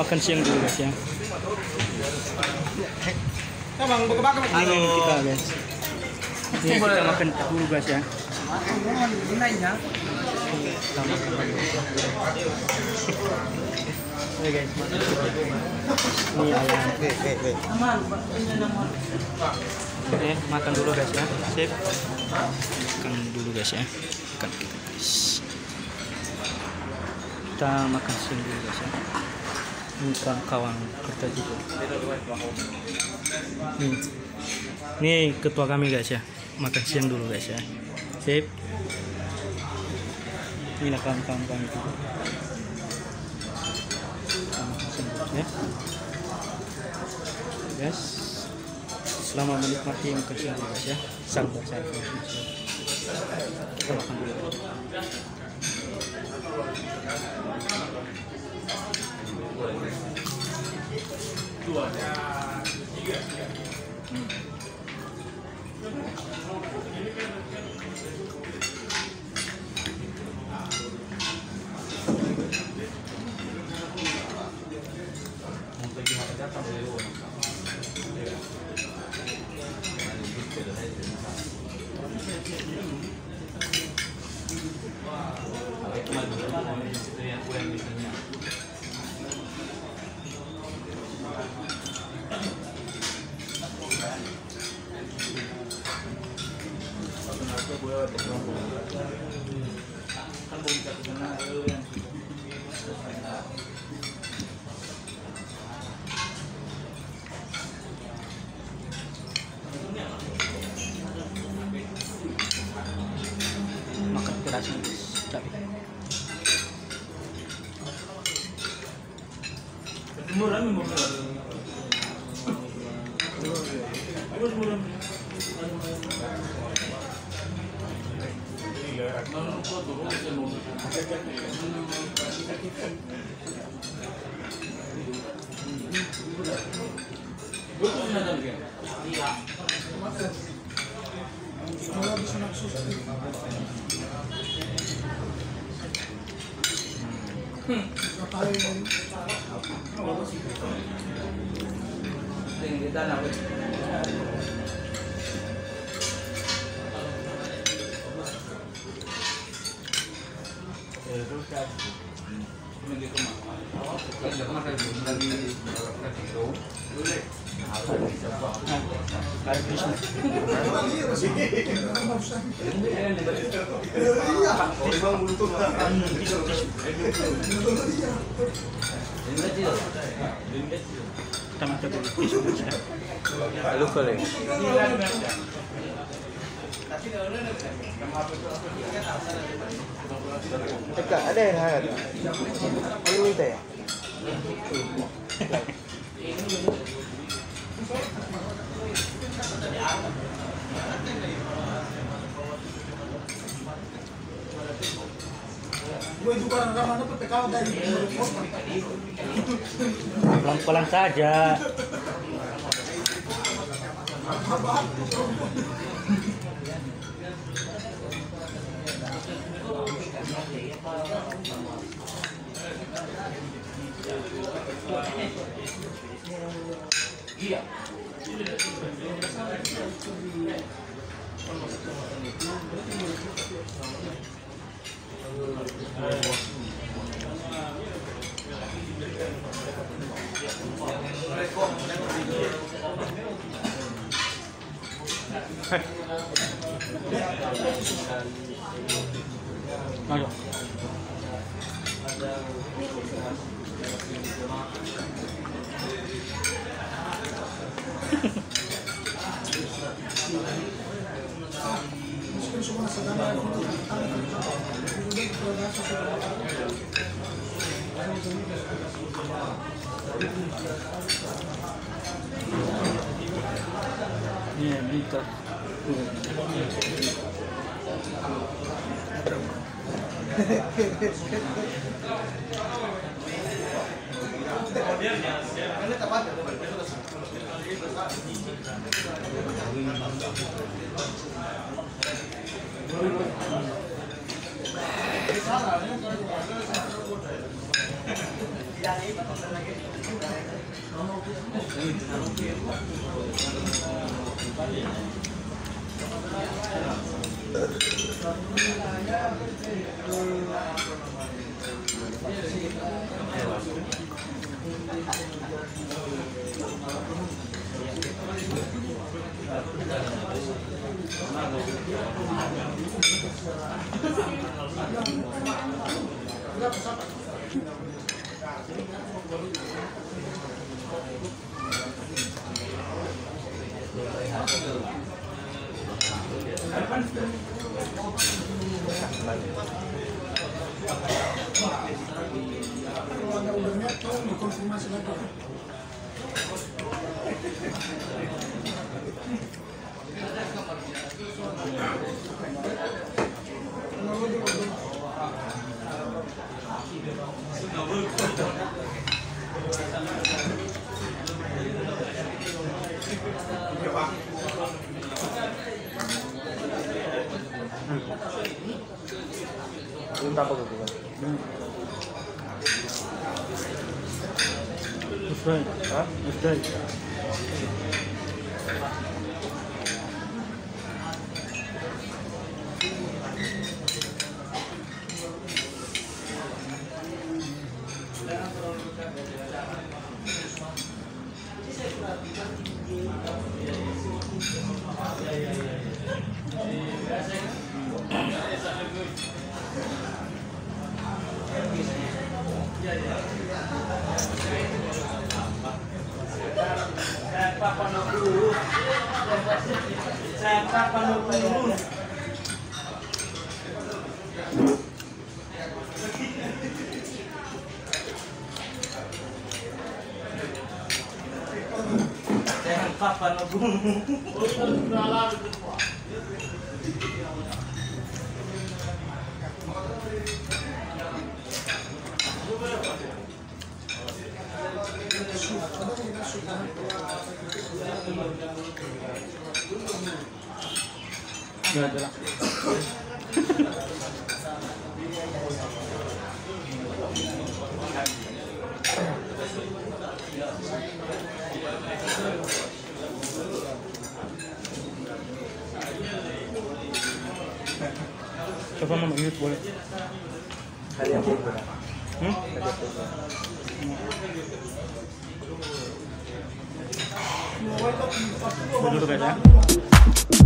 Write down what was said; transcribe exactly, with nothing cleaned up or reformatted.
makan siang dulu guys ya. Ini kita guys. Ini kita makan dulu guys ya. Kita makan dulu. Oke guys. Ini ayam. Oke, makan dulu guys ya. Sip. Makan dulu guys ya. Makan kita guys. Kita makan siang dulu guys ya. Ini kawan kerja juga. Nih. Nih ketua kami guys ya. Makan siang dulu guys ya. Sip. Inilah kawan-kawan kami juga. Ya. Guys, selamat menikmati makan siang guys ya. Sabar saya. Kita makan dulu. Dua, tiga. Hmm. Makan keras tapi murah nih murah. Dekat ada yang harap. Perlu itu ya. Pelan-pelan saja. Iya. Ayo. Iya, bisa. Yung tapos ko ba? That's right. Ha? That's right. Gak ada. Coba mama ingat boleh. Hari yang berbeda. Hmm? Hari yang berbeda. Dulu guys ya.